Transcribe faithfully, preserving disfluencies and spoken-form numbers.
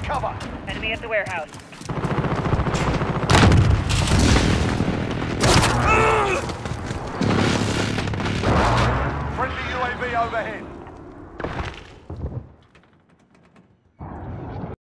cover. Enemy at the warehouse. Friendly U A V overhead.